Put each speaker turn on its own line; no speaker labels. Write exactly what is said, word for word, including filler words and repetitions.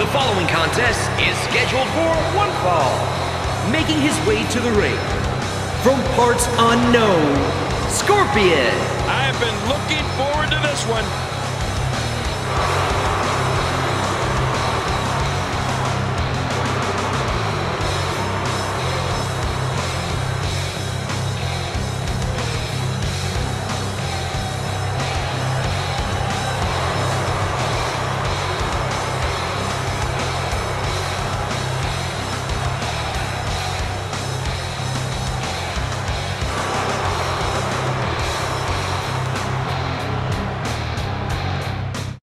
following contest is scheduled for one fall. Making his way to the ring, from parts unknown, Scorpion.
I've been looking forward to this one.